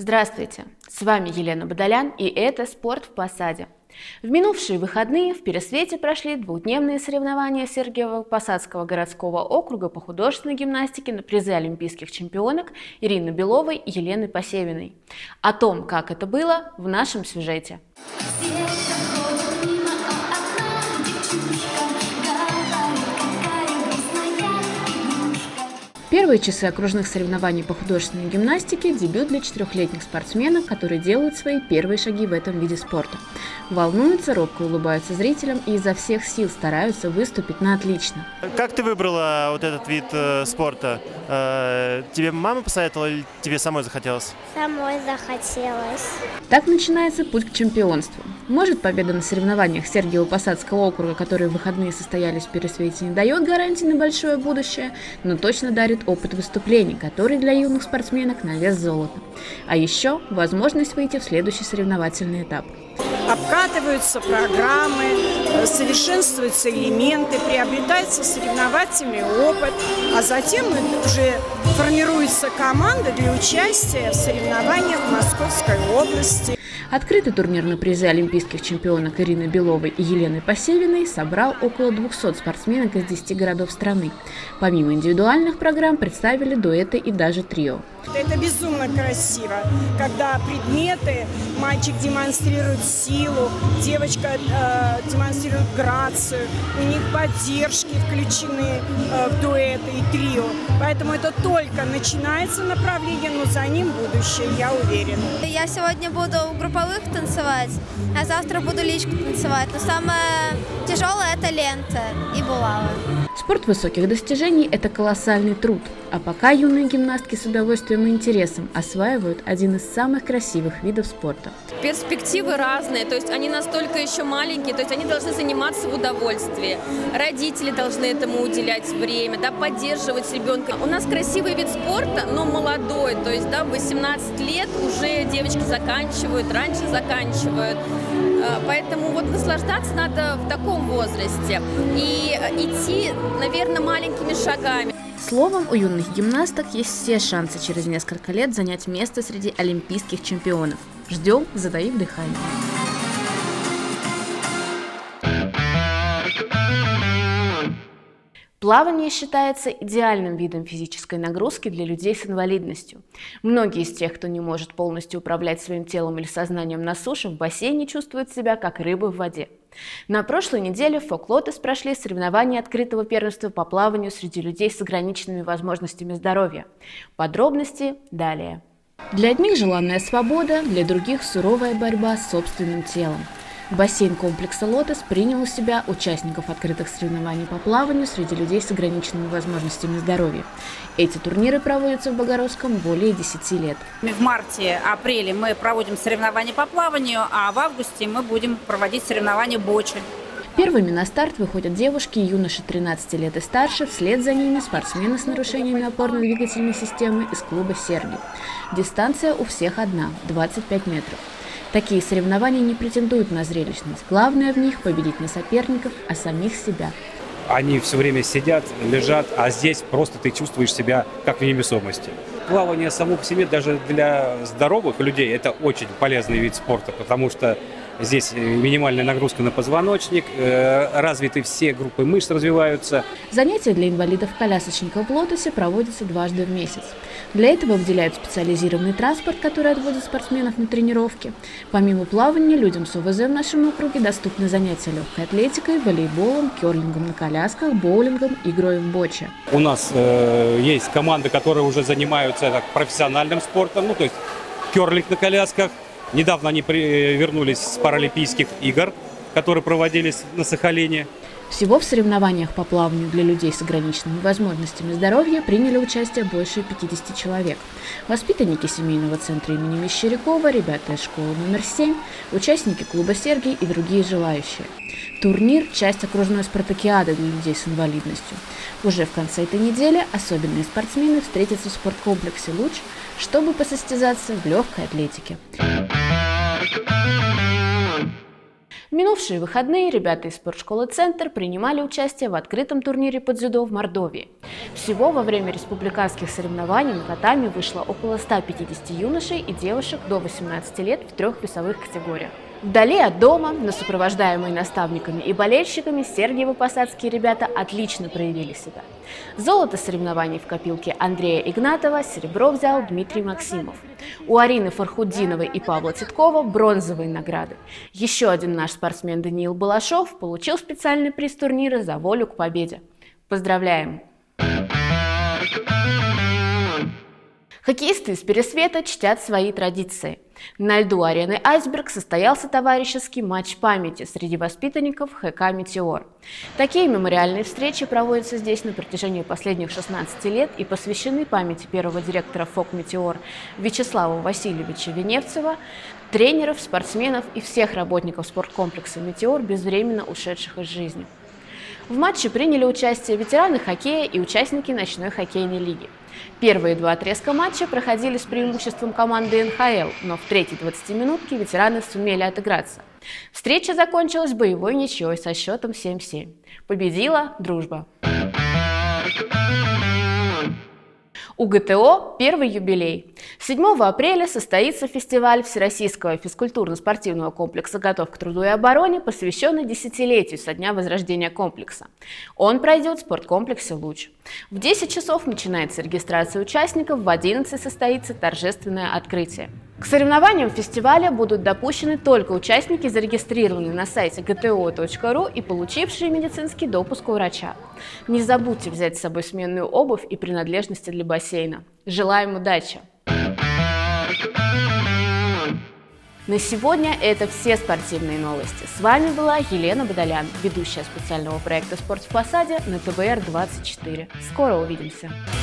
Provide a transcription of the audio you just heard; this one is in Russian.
Здравствуйте! С вами Елена Бадолян, и это «Спорт в Посаде». В минувшие выходные в Пересвете прошли двухдневные соревнования Сергиево-Посадского городского округа по художественной гимнастике на призы олимпийских чемпионок Ирины Беловой и Елены Посевиной. О том, как это было, в нашем сюжете. Первые часы окружных соревнований по художественной гимнастике – дебют для 4-летних спортсменок, которые делают свои первые шаги в этом виде спорта. Волнуются, робко улыбаются зрителям и изо всех сил стараются выступить на отлично. Как ты выбрала вот этот вид спорта? Тебе мама посоветовала или тебе самой захотелось? Самой захотелось. Так начинается путь к чемпионству. Может, победа на соревнованиях Сергиево-Посадского округа, которые в выходные состоялись в Пересвете, не дает гарантии на большое будущее, но точно дарит опыт выступлений, который для юных спортсменок на вес золота. А еще возможность выйти в следующий соревновательный этап. Обкатываются программы, совершенствуются элементы, приобретается соревновательный опыт, а затем уже формируется команда для участия в соревнованиях в Московской области. Открытый турнир на призы олимпийских чемпионок Ирины Беловой и Елены Посевиной собрал около 200 спортсменок из 10 городов страны. Помимо индивидуальных программ представили дуэты и даже трио. Это безумно красиво, когда предметы, мальчик демонстрирует силу, девочка демонстрирует грацию, у них поддержки включены в дуэты и трио. Поэтому это только начинается направление, но за ним будущее, я уверена. Я сегодня буду в групповых танцевать, а завтра буду личку танцевать. Но самое тяжелое – это лента и булава. Спорт высоких достижений – это колоссальный труд. А пока юные гимнастки с удовольствием и интересом осваивают один из самых красивых видов спорта. Перспективы разные, то есть они настолько еще маленькие, то есть они должны заниматься в удовольствии. Родители должны этому уделять время, да, поддерживать ребенка. У нас красивый вид спорта, но молодой, то есть да, в 18 лет уже девочки заканчивают, раньше заканчивают. Поэтому вот наслаждаться надо в таком возрасте и идти, наверное, маленькими шагами. Словом, у юных гимнасток есть все шансы через несколько лет занять место среди олимпийских чемпионов. Ждем, затаив дыхание. Плавание считается идеальным видом физической нагрузки для людей с инвалидностью. Многие из тех, кто не может полностью управлять своим телом или сознанием на суше, в бассейне чувствуют себя как рыбы в воде. На прошлой неделе в Фок-Лотос прошли соревнования открытого первенства по плаванию среди людей с ограниченными возможностями здоровья. Подробности далее. Для одних желанная свобода, для других суровая борьба с собственным телом. Бассейн комплекса «Лотос» принял у себя участников открытых соревнований по плаванию среди людей с ограниченными возможностями здоровья. Эти турниры проводятся в Богородском более 10 лет. В марте-апреле мы проводим соревнования по плаванию, а в августе мы будем проводить соревнования бочи. Первыми на старт выходят девушки и юноши 13 лет и старше, вслед за ними спортсмены с нарушениями опорно-двигательной системы из клуба «Серги». Дистанция у всех одна – 25 метров. Такие соревнования не претендуют на зрелищность. Главное в них – победить не соперников, а самих себя. Они все время сидят, лежат, а здесь просто ты чувствуешь себя как в невесомости. Плавание само по себе даже для здоровых людей – это очень полезный вид спорта, потому что здесь минимальная нагрузка на позвоночник, развиты все группы мышц, развиваются. Занятия для инвалидов-колясочников в «Лотосе» проводятся дважды в месяц. Для этого выделяют специализированный транспорт, который отводит спортсменов на тренировки. Помимо плавания, людям с ОВЗ в нашем округе доступны занятия легкой атлетикой, волейболом, керлингом на колясках, боулингом, игрой в боче. У нас есть команды, которые уже занимаются профессиональным спортом, то есть керлинг на колясках. Недавно они вернулись с Паралимпийских игр, которые проводились на Сахалине. Всего в соревнованиях по плаванию для людей с ограниченными возможностями здоровья приняли участие больше 50 человек. Воспитанники семейного центра имени Мещерякова, ребята из школы номер 7, участники клуба «Серги» и другие желающие. Турнир – часть окружной спартакиады для людей с инвалидностью. Уже в конце этой недели особенные спортсмены встретятся в спорткомплексе «Луч», чтобы посостязаться в легкой атлетике. минувшие выходные ребята из спортшколы «Центр» принимали участие в открытом турнире по дзюдо в Мордовии. Всего во время республиканских соревнований на татами вышло около 150 юношей и девушек до 18 лет в 3 весовых категориях. Вдали от дома, но сопровождаемые наставниками и болельщиками, сергиево-посадские ребята отлично проявили себя. Золото соревнований в копилке Андрея Игнатова, серебро взял Дмитрий Максимов. У Арины Фархуддиновой и Павла Титкова бронзовые награды. Еще один наш спортсмен Даниил Балашов получил специальный приз турнира за волю к победе. Поздравляем! Хоккеисты из Пересвета чтят свои традиции. На льду арены «Айсберг» состоялся товарищеский матч памяти среди воспитанников ХК «Метеор». Такие мемориальные встречи проводятся здесь на протяжении последних 16 лет и посвящены памяти первого директора ФОК «Метеор» Вячеслава Васильевича Веневцева, тренеров, спортсменов и всех работников спорткомплекса «Метеор», безвременно ушедших из жизни. В матче приняли участие ветераны хоккея и участники ночной хоккейной лиги. Первые 2 отрезка матча проходили с преимуществом команды НХЛ, но в третьей 20-минутке ветераны сумели отыграться. Встреча закончилась боевой ничьей со счетом 7-7. Победила дружба. У ГТО первый юбилей. 7 апреля состоится фестиваль Всероссийского физкультурно-спортивного комплекса «Готов к труду и обороне», посвященный десятилетию со дня возрождения комплекса. Он пройдет в спорткомплексе «Луч». В 10 часов начинается регистрация участников, в 11 состоится торжественное открытие. К соревнованиям фестиваля будут допущены только участники, зарегистрированные на сайте gto.ru и получившие медицинский допуск у врача. Не забудьте взять с собой сменную обувь и принадлежности для бассейна. Желаем удачи! На сегодня это все спортивные новости. С вами была Елена Бадолян, ведущая специального проекта «Спорт в посаде» на ТВР-24. Скоро увидимся!